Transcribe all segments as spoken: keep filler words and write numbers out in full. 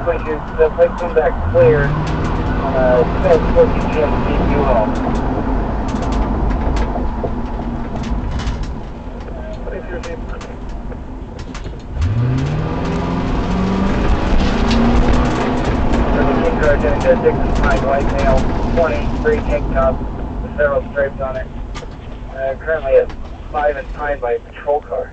twenty-two, the place come back clear. Uh, twelve fourteen G M C U Haul. twenty-two, seventeen car attending to Dixon Pine, white male, twenty, gray tank top, with several stripes on it. Uh, currently at five and Pine by a patrol car.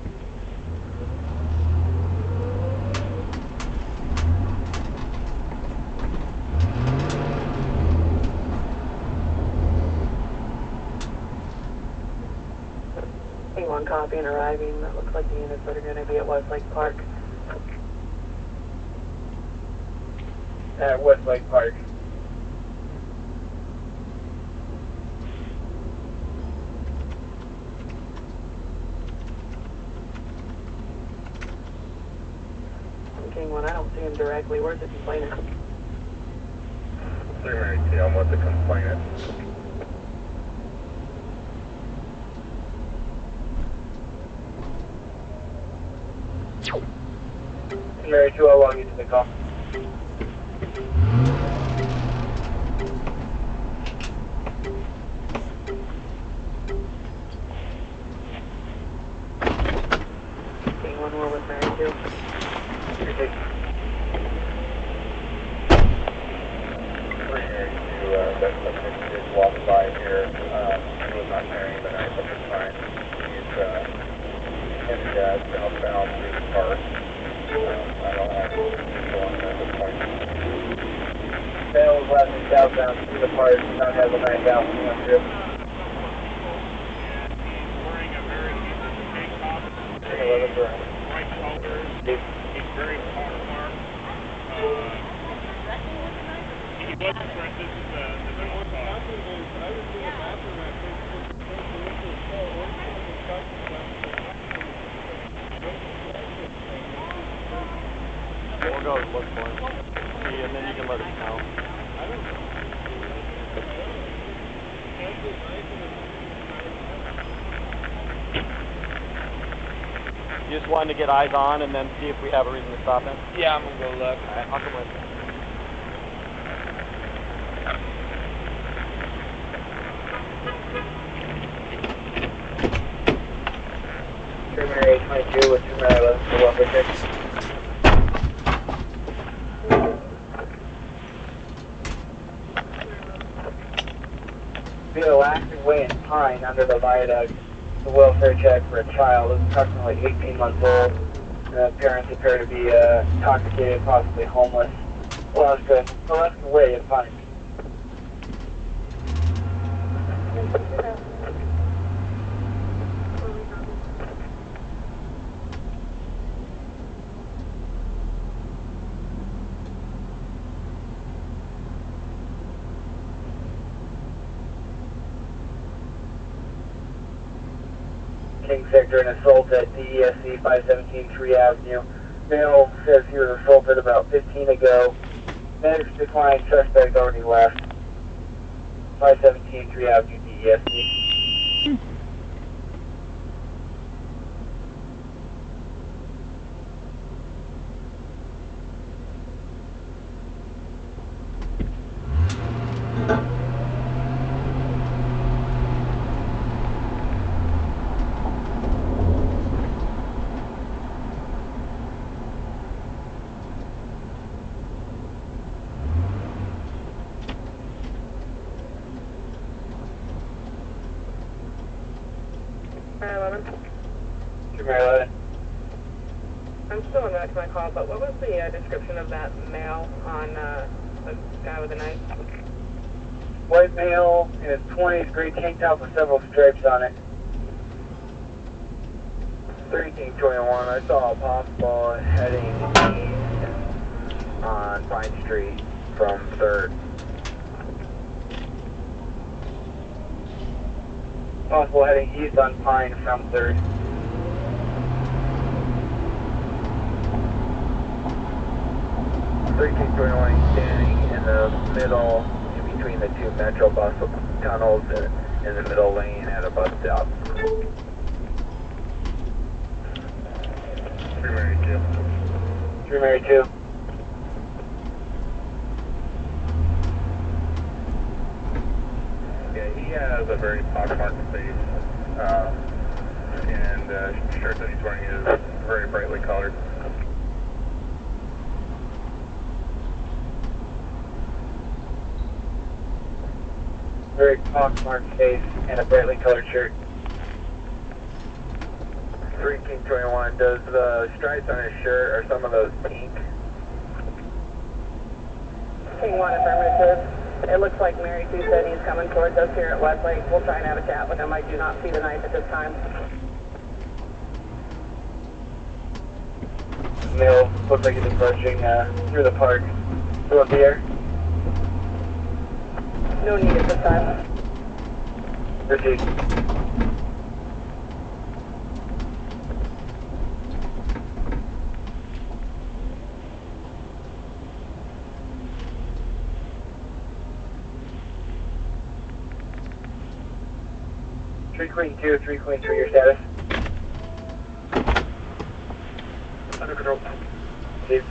One copy and arriving. That looks like the units that are going to be at Westlake Park. At Westlake Park. King one, I don't see him directly. Where's the complainant? three Mary two, I'm with the complainant. Mary two, I'll log you to the call. King one, we're with Mary two. Okay. three Mary two, uh, that subject is walking by here. Um, he was not carrying the knife at the time. He's, uh, headed uh, southbound through the park. Um, I don't have people on at this point. Male was left in southbound through the park, does not have a knife out in the trip. Wearing a very interesting tank top, eleven burn. white shoulders, he's very power marked. Uh, he wasn't correct, this is the, the middle of I was in the bathroom and I think We'll go look for him. See, and then you can let us know. You just wanted to get eyes on and then see if we have a reason to stop him? Yeah, I'm gonna go look. Alright, I'll come with you. Terminator eight twenty-two with Terminator eleven for one six. Via Elastic Way in Pine under the viaduct, the welfare check for a child is approximately eighteen months old. The parents appear to be uh, intoxicated, possibly homeless. Alaska, Alaska Way in Pine. King Sector, an assault at D E S C five seventeen Tree Avenue. Male says he was assaulted about fifteen ago. Medics declined, suspect already left. five seventeen Tree Avenue, D E S C. eleven. Terminator I'm still going back to my call, but what was the uh, description of that male on uh, the guy with the knife? white male in his twenties, gray tank top with several stripes on it. thirteen twenty-one, I saw a possible heading east on Pine Street from third. Possible heading east on Pine from third. thirteen twenty-one, he's standing in the middle, in between the two Metro bus tunnels, in, in the middle lane at a bus stop. three Mary two. three Mary two. has a very pockmarked face, um, and the uh, shirt that he's wearing is very brightly colored. Very pockmarked face and a brightly colored shirt. three King twenty-one, does the stripes on his shirt, are some of those pink? King one, affirmative. It looks like Mary Sue said he's coming towards us here at Westlake. We'll try and have a chat with him. I do not see the knife at this time. Male looks like he's approaching uh, through the park. Still up the air. No need at this time. Proceed. Three Queen two, three Queen three, your status? Under control. Proceed.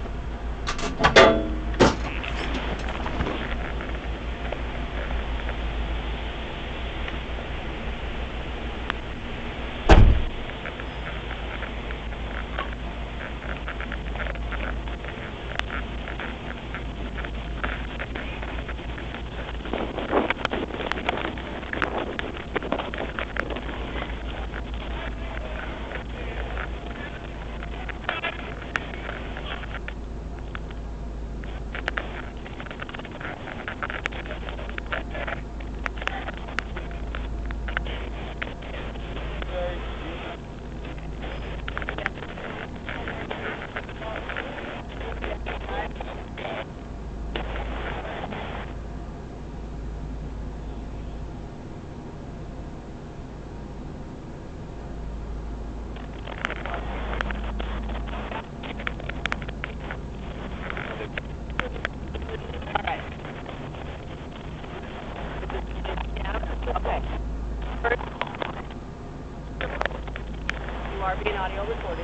You are being audio recorded.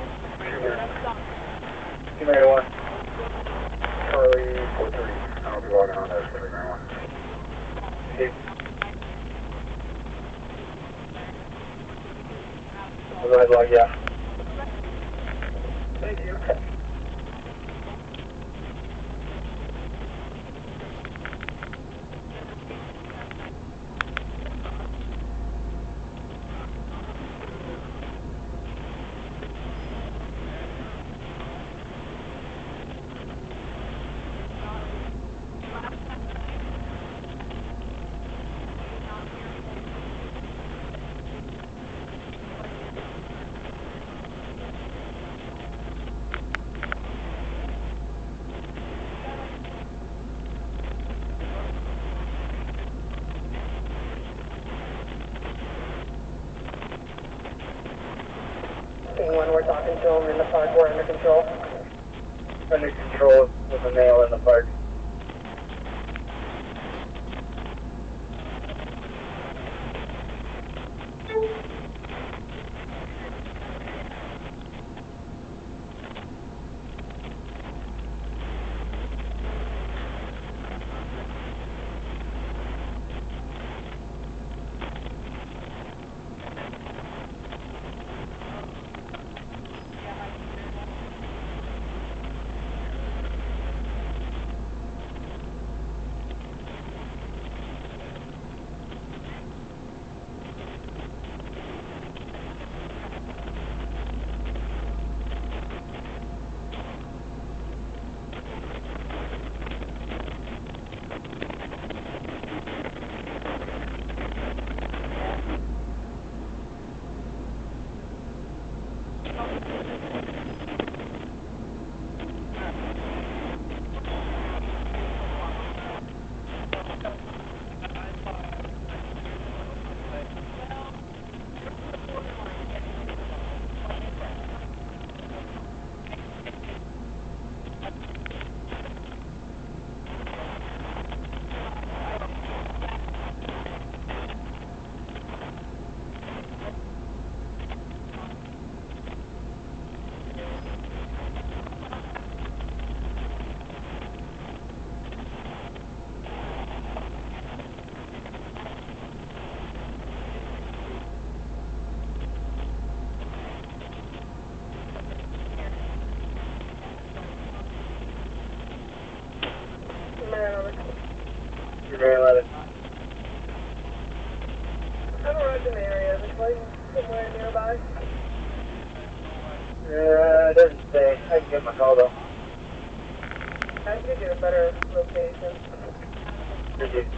Two Mary one. Charlie four thirty, I'll be logging on there, three nine one. Proceed. Go ahead, log, yeah. Thank you. King one, we're talking to him in the park. We're under control. Under control with a male in the park. You're Mary eleven. I'm arrived in the area. Is it somewhere nearby? Uh, it doesn't say. I can get my call though. I could get a better location. Did you?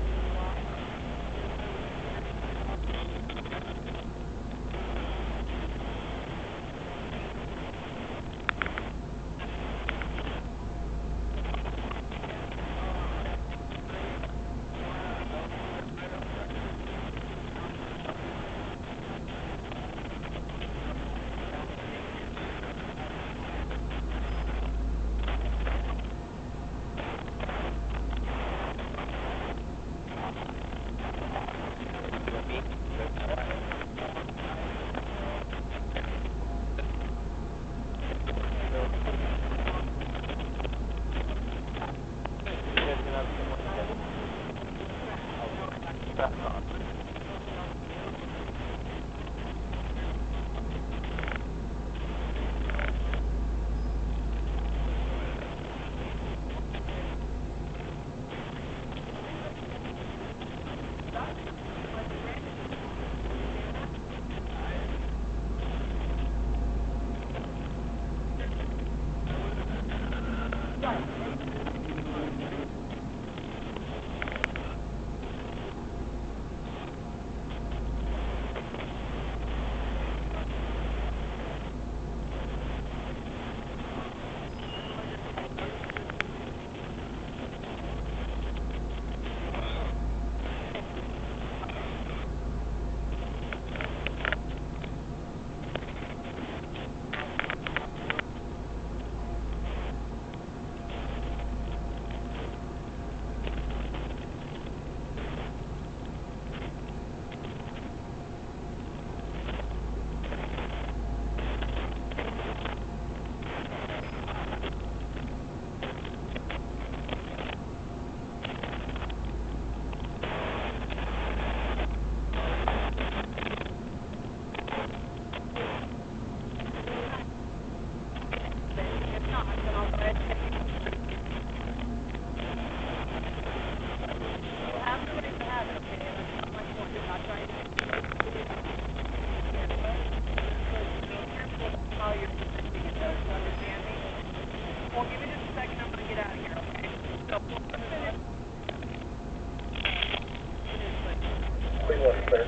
Queen one clear.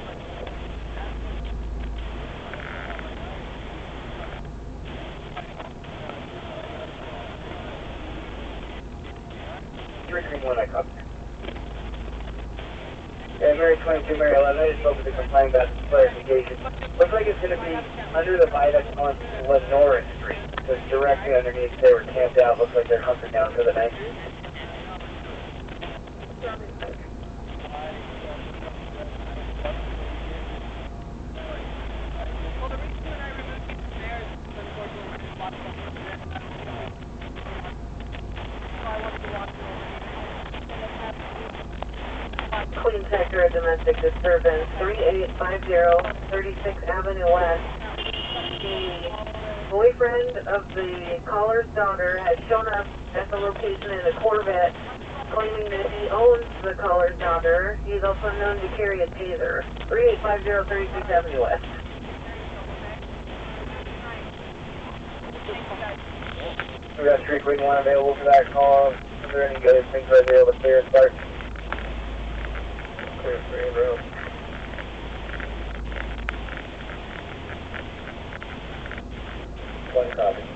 Three Queen one, I copy. Yeah, Mary twenty-two, Mary eleven, I just spoke with the complaint about some clarification. Looks like it's going to be under the viaduct on Lenora Street. So it's directly underneath. They were camped out. Looks like they're hunkered down for the night. Queen Sector Domestic Disturbance, three eight five zero, thirty-sixth Avenue West. The boyfriend of the caller's daughter has shown up at the location in a Corvette, claiming that he owns the caller's daughter. He's also known to carry a taser. three eight five zero, thirty-sixth Avenue West. We got three Queen one available for that call. Is there any other things I'd be able to clear and start? Clear three in row. One copy.